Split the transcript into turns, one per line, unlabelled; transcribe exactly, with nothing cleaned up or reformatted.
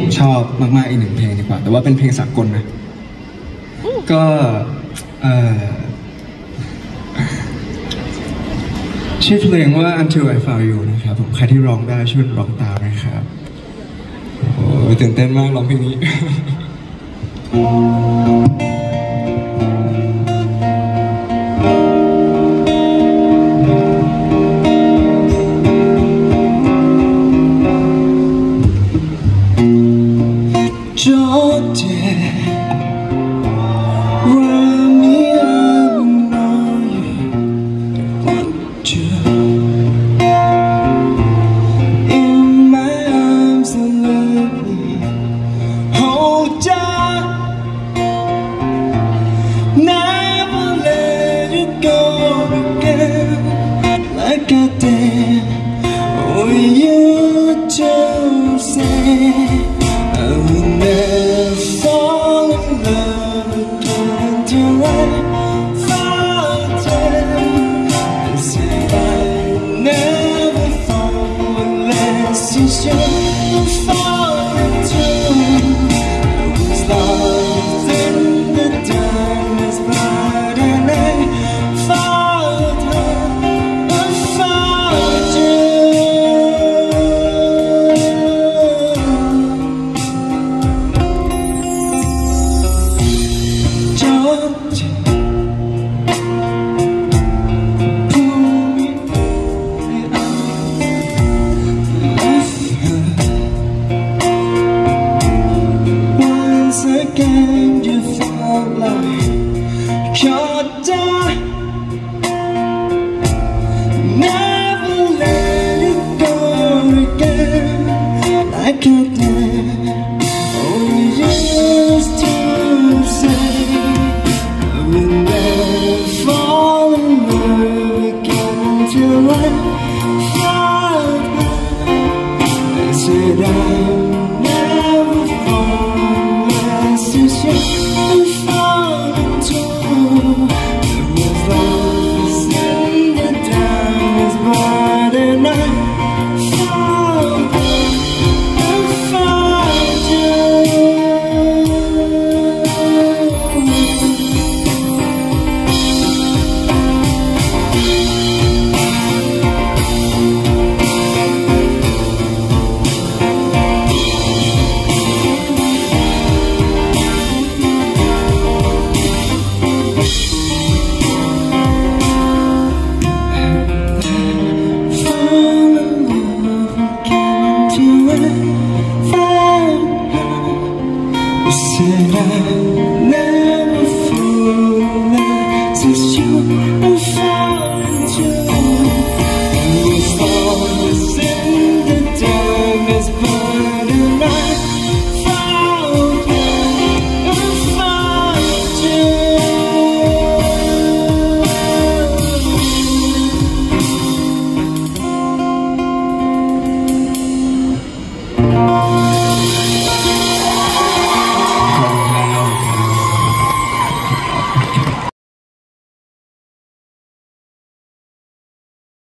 ชอบมากๆอีกหนึ่งเพลงดีกว่าแต่ว่าเป็นเพลงสากลนะก็เอ่อชื่อเพลงว่า Until I Found You นะครับผมใครที่ร้องได้ช่วยร้องตามนะครับโอ้ยตื่นเต้นมากร้องเพลงนี้ Said I